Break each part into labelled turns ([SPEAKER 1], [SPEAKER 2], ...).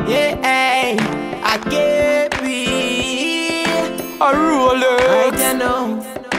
[SPEAKER 1] Yeah, hey, I can't be
[SPEAKER 2] A Rolex.
[SPEAKER 1] right now.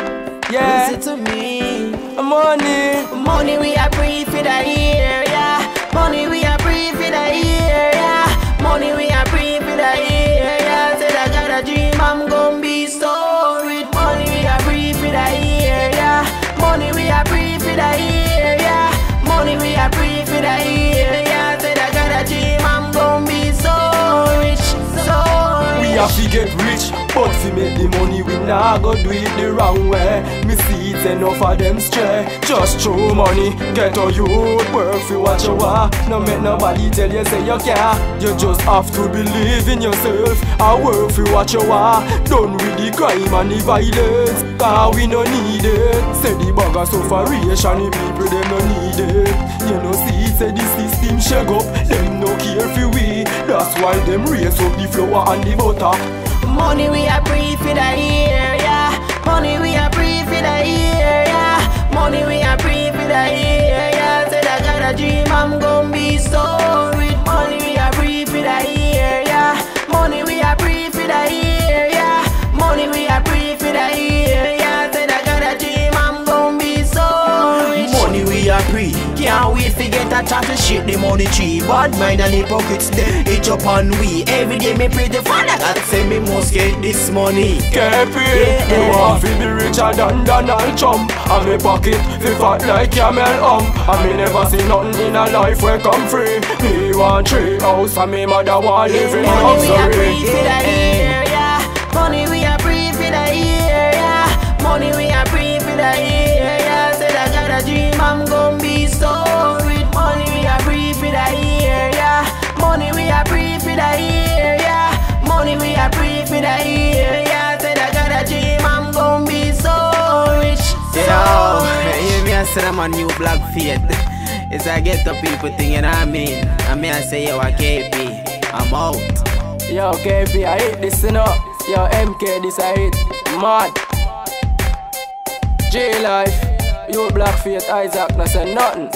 [SPEAKER 2] Yeah.
[SPEAKER 1] Listen to me.
[SPEAKER 2] Money.
[SPEAKER 1] Money we are free for the year, yeah. Money we are free for the year, yeah. Money we are free for the year, yeah. Said I got a dream, I'm gonna be so rich. Money we are free for the year, yeah. Money we are free for the year, yeah. Money we are free for the year, yeah. Said I got a dream, I'm gonna be so rich, so rich.
[SPEAKER 2] We have to get rich, but to make the money we nah go do it the wrong way. Me see it enough of them stray. Just throw money, get a youth, work for what you want. No make nobody tell you say you can't. You just have to believe in yourself and work for what you want. Done with the crime and the violence, cause we no need it. Say the bag of sufferation, the people them no need it. You know see say the system shake up, them no care for we. That's why them raise up the flour and the butter.
[SPEAKER 1] Money we are free for the year, yeah. Money we are free for the year, yeah. Money we are free for the year, yeah. Said I got a dream, I'm gonna be so rich. Money we are free for the year, yeah. Money we are free for the year, yeah. Money we are free for the year, yeah. Said I got a dream, I'm gonna be so rich. Money we are free, can't wait to get a chance to shit the money tree. Bad mind and the pockets them, itch up on we. Every day me pray to Father God say me must get this money.
[SPEAKER 2] Can't pay, me want to be richer than Donald Trump. And me pocket fi fat like camel And me never see nothing in a life where come free. Me want 3 house and me mother want live in
[SPEAKER 1] Money we are free
[SPEAKER 2] luxury.
[SPEAKER 1] for the year, yeah. Money we are free for the year, yeah. Money we are free for the year, yeah. Said I got a dream, I'm gonna be so rich. Money we are free for the year, yeah. Money we are free for the year, yeah. Money we are free for the year, yeah. Said I got a dream, I'm gonna be so rich.
[SPEAKER 3] Yo, hear me I said I'm a new Black Faith. It's a get the people thing, you know what I mean? I mean I say yo I can't be, I'm out.
[SPEAKER 2] Yo KP, I hate this you know. Yo MK, this I hate. Mad. J Life, you Black Faith, Isaac, no say nothing.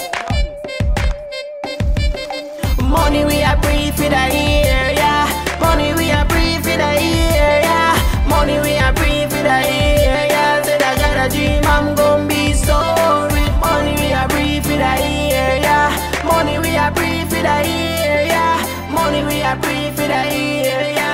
[SPEAKER 1] Money we are free for the year, yeah. Money we are free for the year, yeah. Money we are free for the year, yeah. Said I got a dream, I'm gonna be so rich. Money we are free for the year, yeah. Money we are free for the year, yeah. Money we are free for the year, yeah.